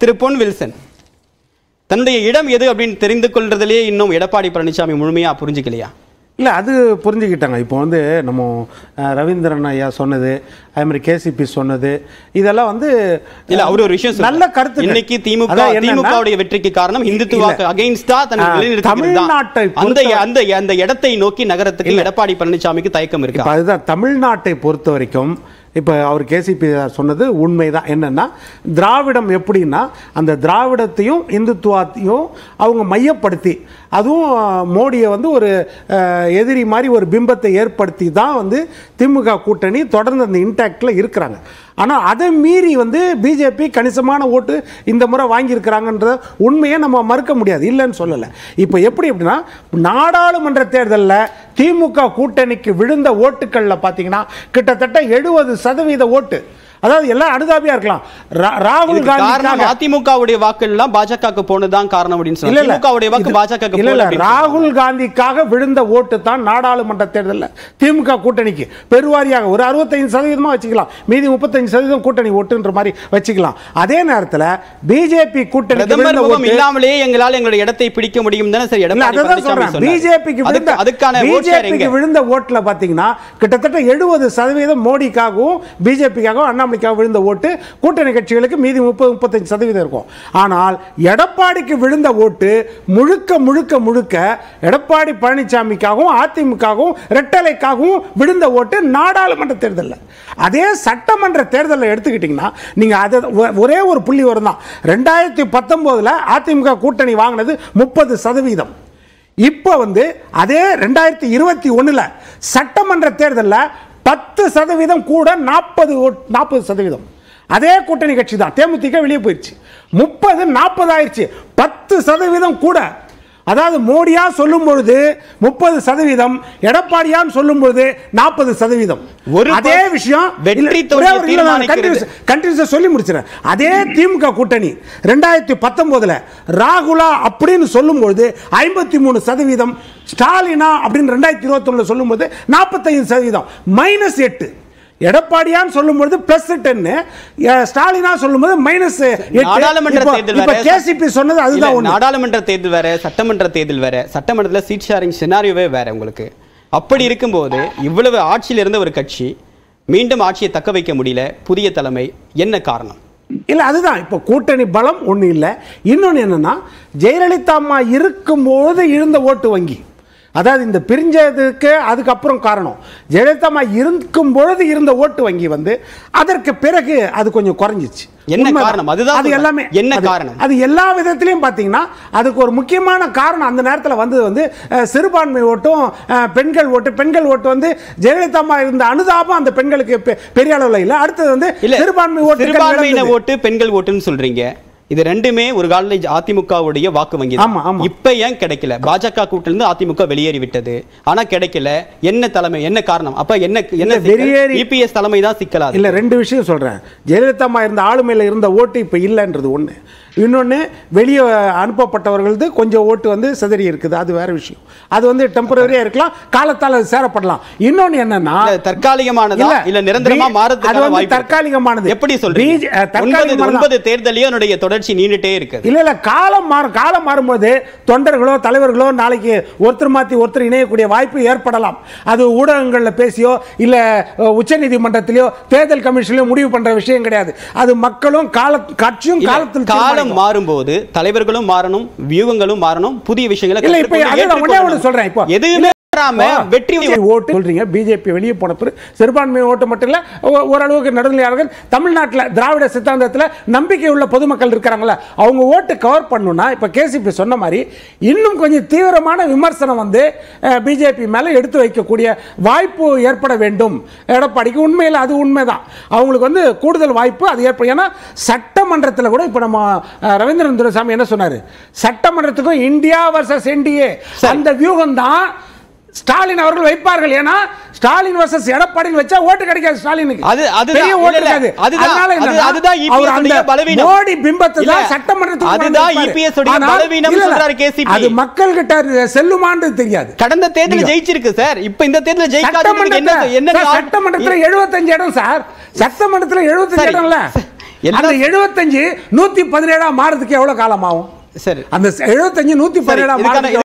திரு பொன் Wilson தன்னுடைய இடம் எது அப்படின்னு தெரிந்து கொள்றதுலேயே இன்னும் எடப்பாடி பழனிசாமி முழுமையா புரிஞ்சுக்கலையா? இல்லை, அது புரிஞ்சுக்கிட்டாங்க. இப்போ வந்து நம்ம ரவீந்திரன் ஐயா சொன்னது, அதே மாதிரி கேசிபி சொன்னது, இதெல்லாம் வந்து இல்ல அவர் ஒரு விஷயம் நல்ல கருத்து. இன்னைக்கு திமுகவுடைய வெற்றிக்கு காரணம் இந்துத்துவாக்கு அகைன்ஸ்டா தமிழ்நாட்டை அந்த இடத்தை நோக்கி நகரத்துக்கு எடப்பாடி பழனிசாமிக்கு தயக்கம் இருக்கு. அதுதான் தமிழ்நாட்டை பொறுத்த வரைக்கும். இப்போ அவர் கேசிபி சொன்னது உண்மைதான். என்னன்னா, திராவிடம் எப்படின்னா அந்த திராவிடத்தையும் இந்துத்துவத்தையும் அவங்க மையப்படுத்தி, அதுவும் மோடியை வந்து ஒரு எதிரி மாதிரி ஒரு பிம்பத்தை ஏற்படுத்தி தான் வந்து திமுக கூட்டணி தொடர்ந்து அந்த இன்டாக்டில் இருக்கிறாங்க. ஆனால் அதை மீறி வந்து பிஜேபி கணிசமான ஓட்டு இந்த முறை வாங்கியிருக்கிறாங்கன்ற உண்மையை நம்ம மறுக்க முடியாது, இல்லைன்னு சொல்லலை. இப்போ எப்படின்னா, நாடாளுமன்ற தேர்தலில் திமுக கூட்டணிக்கு விழுந்த ஓட்டுக்களில் பார்த்தீங்கன்னா கிட்டத்தட்ட 70% ஓட்டு, அதாவது எல்லாம் அனுதாபியா இருக்கலாம். ராகுல் காந்தி அதிமுகவுடைய வாக்குகள் எல்லாம் பாஜகவுக்கு போனதுதான் காரணம் அப்படின்னு சொல்லி திமுகவுடைய வாக்கு பாஜகவுக்கு இல்ல, ராகுல் காந்திக்காக விழுந்த ஓட்டு தான் நாடாளுமன்ற தேர்தலில் திமுக கூட்டணிக்கு பெருவாரியாக ஒரு 65% வச்சுக்கலாம், மீதி 35% கூட்டணி ஓட்டுன்ற மாதிரி வச்சுக்கலாம். அதே நேரத்தில் பிஜேபி கூட்டணி இல்லாமலே எங்களால் எங்களுடைய இடத்தை பிடிக்க முடியும் தானே சரி. பிஜேபிக்கு விழுந்த ஓட்டுல பாத்தீங்கன்னா கிட்டத்தட்ட 70% மோடிக்காகவும் பிஜேபிக்காகவும் விழுந்த ஓட்டு கூட்டணி கட்சிகளுக்கு மீதி 30-35% இருக்கும். ஆனால் எடப்பாடிக்கு விழுந்த ஓட்டு முழுக்க முழுக்க முழுக்க எடப்பாடி பழனிசாமிக்காகவும் அதிமுகவும் இரட்டலைக்காகவும் விழுந்த ஓட்டு நாடாளுமன்ற தேர்தலில். அதே சட்டமன்ற தேர்தலில் எடுத்துக்கிட்டீங்கன்னா நீங்க அதை ஒரே ஒரு புள்ளி வரும் தான். 2019 அதிமுக கூட்டணி வாங்கினது 30%. இப்போ வந்து அதே 2021 சட்டமன்ற தேர்தலில் 10% கூட 40%. அதே கூட்டணி கட்சி தான் தேமுதிக வெளியே போயிடுச்சு. 30-40 ஆயிடுச்சு. 10% கூட. அதாவது மோடியா சொல்லும் பொழுது 30%, எடப்பாடியான்னு சொல்லும் பொழுது 40%. அதே விஷயம் சொல்லி முடிச்சிடறேன். அதே திமுக கூட்டணி 2019 ராகுலா அப்படின்னு சொல்லும் பொழுது 53%, ஸ்டாலினா அப்படின்னு 2021 சொல்லும் போது 45%, -8. எடப்பாடியான்னு சொல்லும்போது +10, ஸ்டாலினா சொல்லும்போது -8. நாடாளுமன்ற தேர்தல் கேசிபி சொன்னது அதுதான். நாடாளுமன்ற தேர்தல் வேற, சட்டமன்ற தேர்தல் வேற. சட்டமன்றத்தில் சீட் ஷேரிங் சினாரியோவே வேற உங்களுக்கு. அப்படி இருக்கும்போது இவ்வளவு ஆட்சியில் இருந்த ஒரு கட்சி மீண்டும் ஆட்சியை தக்க வைக்க முடியல. புதிய தலைமை என்ன காரணம்? இல்லை, அதுதான் இப்போ கூட்டணி பலம் ஒன்று இல்லை. இன்னொன்று என்னன்னா, ஜெயலலிதா அம்மா இருக்கும்போது இருந்த ஓட்டு வங்கி, அதாவது இந்த பிரிஞ்சதுக்கு அதுக்கப்புறம் காரணம் ஜெயலலிதா அம்மா இருக்கும் பொழுது இருந்த ஓட்டு வங்கி வந்து அதற்கு பிறகு அது கொஞ்சம் குறைஞ்சிச்சு. என்ன காரணம்? அதுதான் அது எல்லாமே என்ன காரணம்? அது எல்லா விதத்திலையும் பார்த்தீங்கன்னா அதுக்கு ஒரு முக்கியமான காரணம் அந்த நேரத்தில் வந்தது வந்து சிறுபான்மை ஓட்டும் பெண்கள் ஓட்டு வந்து ஜெயலலிதா அம்மா இருந்த அனுதாபம் அந்த பெண்களுக்கு பெரிய அளவில் இல்லை. அடுத்தது வந்து சிறுபான்மை ஓட்டு பெண்கள் ஓட்டுன்னு சொல்றீங்க. இது ரெண்டுமே ஒரு காலத்தில் அதிமுகவுடைய வாக்கு வங்கி. இப்ப ஏன் கிடைக்கல? பாஜக கூட்டிலிருந்து அதிமுக வெளியேறி விட்டது, ஆனா கிடைக்கல. என்ன தலைமை, என்ன காரணம்? அப்ப என்ன இபிஎஸ் தலைமை தான் சிக்கலா இல்ல? ரெண்டு விஷயம் சொல்றேன். ஜெயலலிதா அம்மா இருந்த ஆளுமையில இருந்த ஓட்டு இப்ப இல்லைன்றது ஒண்ணு. இன்னொன்று, வெளியே அனுப்பப்பட்டவர்களது கொஞ்சம் ஓட்டு வந்து சிதறி இருக்குது, அது வேற விஷயம். அது வந்து டெம்பரரியா இருக்கலாம், காலத்தால் அது சேரப்படலாம். இன்னொன்று என்னன்னா, தற்காலிகமானதா இல்ல நிரந்தரமா மாறதுக்கு தற்காலிகமானது. எப்படி சொல்றீங்க? 9 தேர்தலையும் அதனுடைய தொடர்ச்சி நீண்டுட்டே இருக்கு. இல்ல, காலம் மாறும்போது தொண்டர்களோ தலைவர்களோ நாளைக்கு ஒருத்தர் மாத்தி ஒருத்தர் இணையக்கூடிய வாய்ப்பு ஏற்படலாம். அது ஊடகங்களில் பேசியோ இல்ல உச்சநீதிமன்றத்திலோ தேர்தல் கமிஷன்லயோ முடிவு பண்ற விஷயம் கிடையாது. அது மக்களும் கட்சியும் காலத்தில் மாறும்போது தலைவர்களும் மாறணும், வியூகங்களும் மாறணும், புதிய விஷயங்களை சொல்றேன். இப்போ எதுவுமே வெற்றி ஓட்டு சொல்றீங்க. பிஜேபி வெளியே போன பிறகு சிறுபான்மை ஓட்டு மட்டும் இல்ல, ஓரளவுக்கு நடுநிலையாளர்கள் தமிழ்நாட்டில் திராவிட சித்தாந்தத்தில் நம்பிக்கை உள்ள பொதுமக்கள் இருக்கிறாங்களா, அவங்க ஓட்டு கவர் பண்ணணும்னா இப்ப கேசிபி சொன்ன மாதிரி இன்னும் கொஞ்சம் தீவிரமான விமர்சனம் வந்து பிஜேபி மேல எடுத்து வைக்கக்கூடிய வாய்ப்பு ஏற்பட வேண்டும். எடப்பாடிக்கு உண்மையில் அது உண்மைதான், அவங்களுக்கு வந்து கூடுதல் வாய்ப்பு அது ஏற்படும். ஏன்னா சட்டமன்றத்தில் கூட இப்ப நம்ம ரவீந்திரன் துரைசாமி என்ன சொன்னாரு, சட்டமன்றத்துக்கும் இந்தியா வர்சஸ் என்டிஏ அந்த வியூகம் தான் ஸ்டாலின் அவர்கள் வைப்பார்கள். ஏன்னா ஸ்டாலின் வர்சஸ் எடப்பாடி வச்சா ஓட்டு கிடைக்காது ஸ்டாலினுக்கு. பெரிய ஓட்டு இருக்காது. அதுதான் EPS உடைய பலவீனம். மோடி பிம்பத்தை தான் சட்டமன்றத்துக்கு அதுதான் EPS உடைய பலவீனம் சொல்றாரு KCP. அது மக்கள் கிட்ட செல்லுமான்னு தெரியாது. கடந்த தேர்தலில் ஜெயிச்சிருக்கு சார். இப்போ இந்த தேர்தலில் ஜெயிக்காதவங்க என்ன சட்டமன்றத்துல 75 இடம் சார். சட்டமன்றத்துல 75 இடம் இல்ல. அந்த 75 117 மாறதுக்கு எவ்வளவு காலம் ஆகும்? சரி, அந்த 75 117